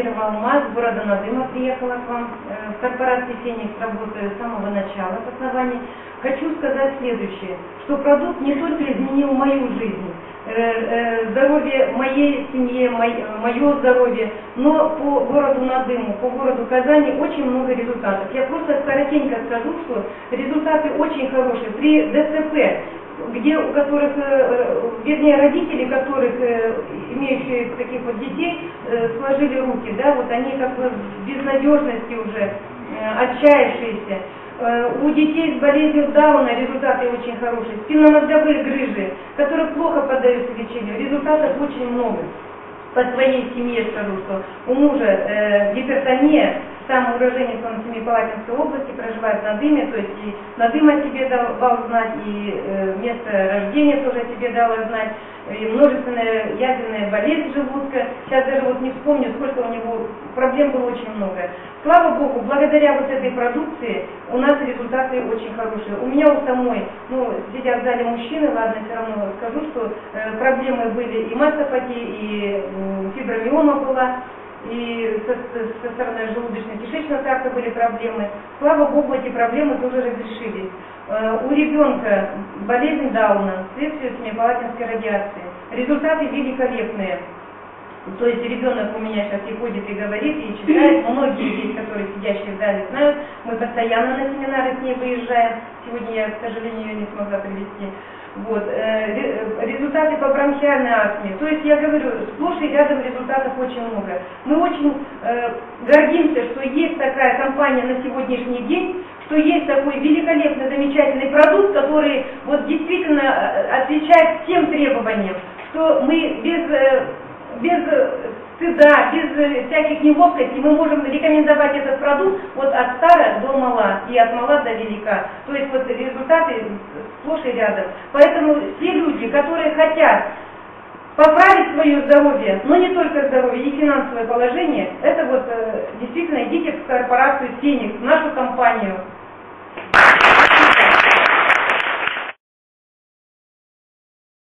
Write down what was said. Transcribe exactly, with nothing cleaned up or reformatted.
Первоалмаз, города Надыма, приехала к вам. В корпорации «Феникс» работаю с самого начала, с основания. Хочу сказать следующее, что продукт не только изменил мою жизнь, здоровье моей семьи, мое здоровье, но по городу Надыму, по городу Казани очень много результатов. Я просто коротенько скажу, что результаты очень хорошие. При ДЦП, где у которых, вернее, родители, которых, имеющие таких вот детей, сложили руки, да, вот они как бы в безнадежности уже, отчаявшиеся. У детей с болезнью Дауна результаты очень хорошие. Спинномозговые грыжи, которые плохо поддаются лечению, результатов очень много. По своей семье скажу, что у мужа э, гипертония, сам уроженец он Семипалатинской области, проживает на Надыме, то есть и Надым о себе дал, дал знать, и э, место рождения тоже о себе дало знать, и множественная ядерная болезнь желудка. Сейчас даже вот не вспомню, сколько у него проблем было очень много. Слава Богу, благодаря вот этой продукции у нас результаты очень хорошие. У меня у самой, ну, сидят в зале мужчины, ладно, все равно скажу, что э, проблемы были и мастопатия, и э, фибромиома была, и со, со стороны желудочно-кишечного тракта были проблемы. Слава Богу, эти проблемы тоже разрешились. Э, у ребенка болезнь Дауна вследствие семипалатинской радиации. Результаты великолепные. То есть ребенок у меня сейчас и ходит, и говорит, и читает. Многие здесь, которые сидящие в зале, знают. Мы постоянно на семинары с ней выезжаем. Сегодня я, к сожалению, ее не смогла привести. Вот. Результаты по бронхиальной астме. То есть я говорю, сплошь и рядом результатов очень много. Мы очень э, гордимся, что есть такая компания на сегодняшний день, что есть такой великолепный, замечательный продукт, который вот действительно отвечает всем требованиям, что мы без... Э, без стыда, без всяких неловкостей мы можем рекомендовать этот продукт вот от стара до мала и от мала до велика. То есть вот результаты сплошь и рядом. Поэтому все люди, которые хотят поправить свое здоровье, но не только здоровье, и финансовое положение, это вот действительно идите в корпорацию «Феникс», в нашу компанию.